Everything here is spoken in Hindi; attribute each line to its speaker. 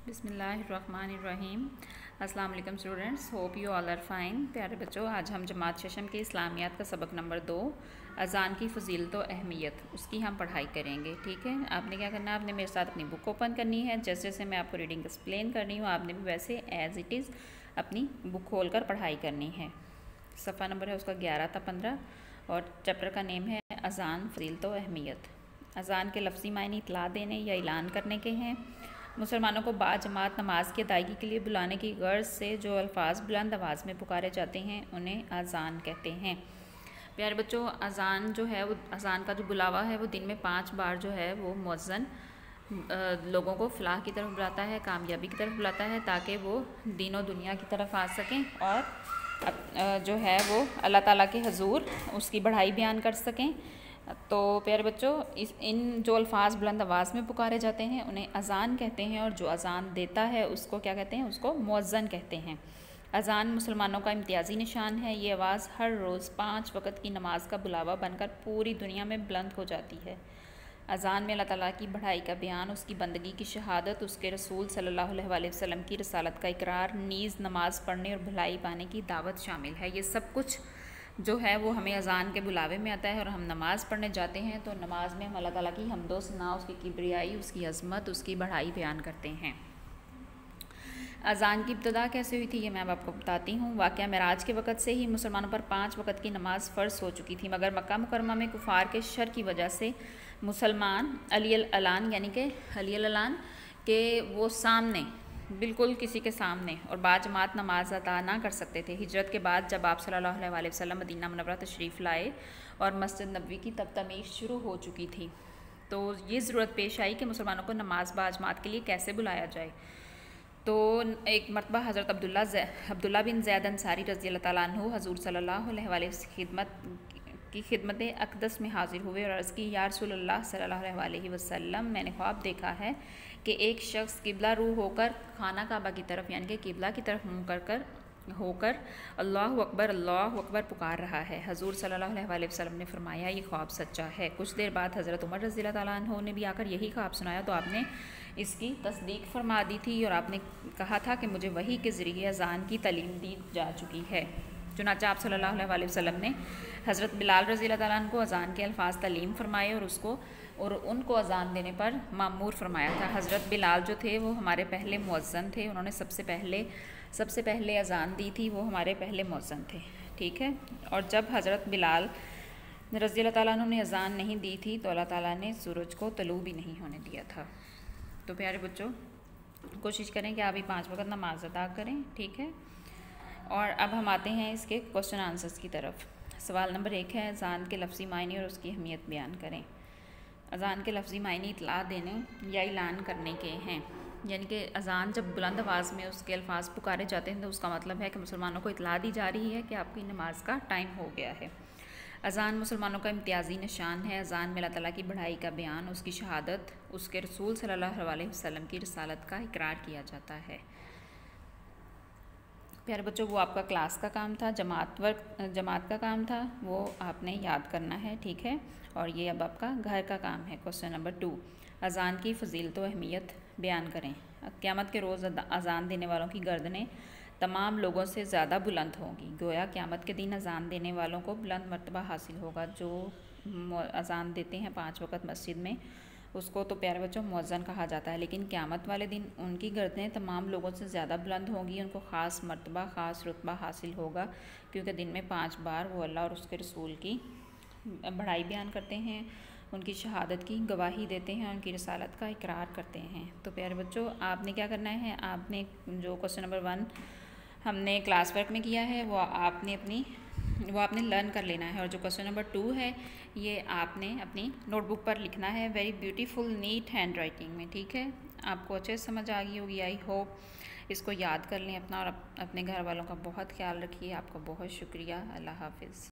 Speaker 1: बिस्मिल्लाहिर्रहमानिर्रहीम। अस्सलाम वालेकुम students, hope you all are fine. प्यारे बच्चों, आज हम जमात शशम के इस्लामियात का सबक नंबर 2 अज़ान की फ़जीलत व अहमियत उसकी हम पढ़ाई करेंगे। ठीक है, आपने क्या करना है, आपने मेरे साथ अपनी बुक ओपन करनी है। जैसे जैसे मैं आपको रीडिंग एक्सप्लेन कर रही हूँ, आपने भी वैसे एज़ इट इज़ अपनी बुक खोल कर पढ़ाई करनी है। सफ़ा नंबर है उसका 11 था 15 और चैप्टर का नेम है अज़ान फ़जीलत व अहमियत। अज़ान के लफ्ज़ी मायने इतला देने या ऐलान करने के हैं। मुसलमानों को बाजमात नमाज की अदायगी के लिए बुलाने की गर्ज से जो अल्फाज बुलंद आवाज़ में पुकारे जाते हैं उन्हें अज़ान कहते हैं। प्यारे बच्चों, अज़ान जो है वो अज़ान का जो बुलावा है वो दिन में 5 बार जो है वो मुअज़्ज़न लोगों को फ़लाह की तरफ बुलाता है, कामयाबी की तरफ बुलाता है, ताकि वो दीन व दुनिया की तरफ आ सकें और जो है वो अल्लाह ताला के हजूर उसकी बढ़ाई बयान कर सकें। तो प्यारे बच्चों, इन जो अल्फाज बुलंद आवाज़ में पुकारे जाते हैं उन्हें अज़ान कहते हैं, और जो अज़ान देता है उसको क्या कहते हैं, उसको मुअज़्ज़न कहते हैं। अज़ान मुसलमानों का इम्तियाज़ी निशान है। ये आवाज़ हर रोज़ 5 वक़्त की नमाज का बुलावा बनकर पूरी दुनिया में बुलंद हो जाती है। अज़ान में अल्लाह ताला की बढ़ाई का बयान, उसकी बंदगी की शहादत, उसके रसूल सल्लल्लाहु अलैहि वसल्लम की रसालत का इकरार, नीज़ नमाज पढ़ने और भलाई पाने की दावत शामिल है। ये सब कुछ जो है वो हमें अज़ान के बुलावे में आता है, और हम नमाज़ पढ़ने जाते हैं तो नमाज में हम अल्लाह ताला की हम्दो सना, उसकी किब्रियाई, उसकी अज़मत, उसकी बढ़ाई बयान करते हैं। अज़ान की इब्तदा कैसे हुई थी ये मैं अब आपको बताती हूँ। वाक़या मेराज के वक़्त से ही मुसलमानों पर 5 वक़्त की नमाज़ फ़र्ज़ हो चुकी थी, मगर मक्का मुकरमा में कुफ़ार के शर की वजह से मुसलमान अली अलान यानी कि अली अलान के वो सामने बिल्कुल किसी के सामने और बाजमात नमाज अदा ना कर सकते थे। हिजरत के बाद जब आप सल्लल्लाहु अलैहि वसल्लम मदीना मुनव्वरा तशरीफ़ लाए और मस्जिद नबवी की तब तमीज़ शुरू हो चुकी थी, तो ये ज़रूरत पेश आई कि मुसलमानों को नमाज बाजमात के लिए कैसे बुलाया जाए। तो एक मरतबा हज़रत अब्दुल्ला बिन ज़ैद अंसारी रज़ी अल्लाह ताला अन्हु हज़ूर सल्लल्लाहु अलैहि की खिदमत अक़दस में हाज़िर हुए और अर्ज़ की, या रसूलल्लाह सल्लल्लाहु अलैहि वसल्लम, मैंने ख्वाब देखा है कि एक शख्स किबला रू होकर खाना काबा की तरफ यानी कि किबला की तरफ मुँह होकर अल्लाहु अकबर पुकार रहा है। हज़ूर सल्लल्लाहु अलैहि वसल्लम ने फरमाया, ये ख्वाब सच्चा है। कुछ देर बाद हज़रत उमर रज़ी अल्लाह ताला अन्हु ने भी आकर यही ख्वाब सुनाया, तो आपने इसकी तस्दीक फरमा दी थी और आपने कहा था कि मुझे वही के ज़रिए अज़ान की तालीम दी जा चुकी है। चुनांचे आप सल्लल्लाहु अलैहि वसल्लम ने हज़रत बिलाल रज़ी अल्लाह ताला अन्हु को अज़ान के अल्फाज तालीम फरमाए और उनको अज़ान देने पर मामूर फरमाया था। हज़रत बिलाल जो थे वो हमारे पहले मुअज़्ज़न थे, उन्होंने सबसे पहले अज़ान दी थी, वो हमारे पहले मुअज़्ज़न थे। ठीक है, और जब हज़रत बिलाल रज़ी अल्लाह ताला अन्हु ने अज़ान नहीं दी थी तो अल्लाह ताला ने सूरज को तलू भी नहीं होने दिया था। तो प्यारे बच्चों, कोशिश करें कि आप भी 5 वक़्त नमाज अदा करें। ठीक है, और अब हम आते हैं इसके क्वेश्चन आंसर्स की तरफ। सवाल नंबर 1 है, अज़ान के लफ्ज़ी मायने और उसकी अहमियत बयान करें। अज़ान के लफ्ज़ी मायने इतला देने या ऐलान करने के हैं, यानी कि अज़ान जब बुलंद आवाज़ में उसके अल्फाज पुकारे जाते हैं तो उसका मतलब है कि मुसलमानों को इतला दी जा रही है कि आपकी नमाज का टाइम हो गया है। अज़ान मुसलमानों का इम्तियाज़ी निशान है। अज़ान में अल्लाह ताला की बढ़ाई का बयान, उसकी शहादत, उसके रसूल सल्लल्लाहु अलैहि वसल्लम की रसालत का इकरार किया जाता है। प्यारे बच्चों, वो आपका क्लास का काम था, जमात का काम था, वो आपने याद करना है। ठीक है, और ये अब आपका घर का काम है। क्वेश्चन नंबर 2, अज़ान की फ़जीलत व अहमियत बयान करें। क़यामत के रोज़ अज़ान देने वालों की गर्दनें तमाम लोगों से ज़्यादा बुलंद होंगी। गोया क़यामत के दिन अज़ान देने वालों को बुलंद मर्तबा हासिल होगा। जो अज़ान देते हैं 5 वक़्त मस्जिद में, उसको तो प्यारे बच्चों मुअज़्ज़न कहा जाता है, लेकिन क़यामत वाले दिन उनकी गर्दनें तमाम लोगों से ज़्यादा बुलंद होंगी। उनको ख़ास मर्तबा, ख़ास रुतबा हासिल होगा, क्योंकि दिन में 5 बार वो अल्लाह और उसके रसूल की बढ़ाई बयान करते हैं, उनकी शहादत की गवाही देते हैं, उनकी रसालत का इकरार करते हैं। तो प्यारे बच्चों, आपने क्या करना है, आपने जो क्वेश्चन नंबर 1 हमने क्लास वर्क में किया है वो आपने लर्न कर लेना है, और जो क्वेश्चन नंबर 2 है ये आपने अपनी नोटबुक पर लिखना है, very beautiful neat handwriting में। ठीक है, आपको अच्छे से समझ आ गई होगी, आई होप। इसको याद कर लें अपना, और अपने घर वालों का बहुत ख्याल रखिए। आपका बहुत शुक्रिया। अल्लाह हाफिज़।